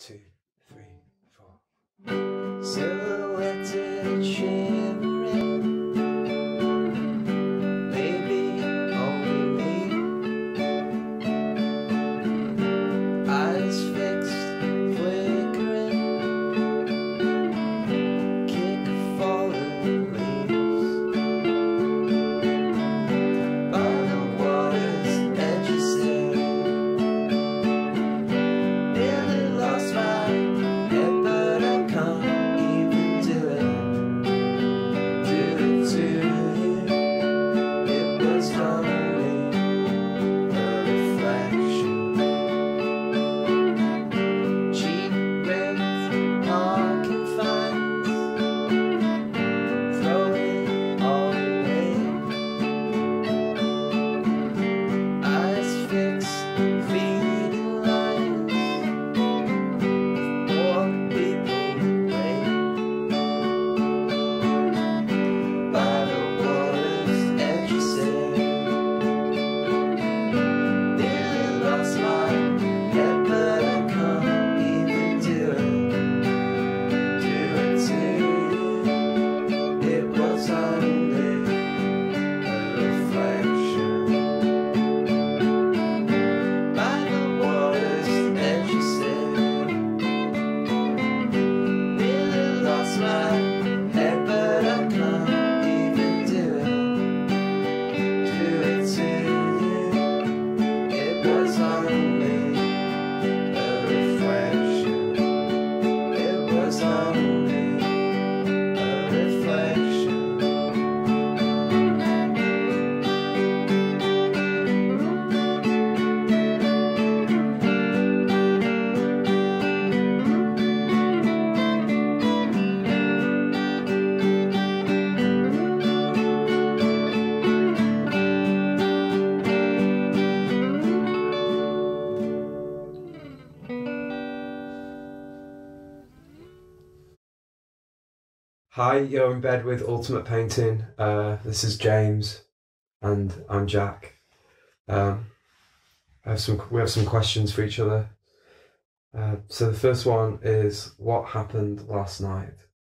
2, 3, 4. Silhouetted, shimmering, maybe only me. Eyes fixed, flickering, kick falling leaves. By the water's edge you stare. Nearly lost my head, but I can't even do it to you. It was only a reflection. Cheap rent, parking fines, throw it all away. Eyes fixed, feet in lines, walk people away. By the water's edge you stare. Nearly lost my head, but I can't even do it to you. It was only a reflection. By the water's edge you stare. Nearly lost my head, but I can't even do it to you. It was only a reflection. It was only a reflection. Hi, you're in bed with Ultimate Painting. This is James, and I'm Jack. We have some questions for each other. So the first one is, what happened last night?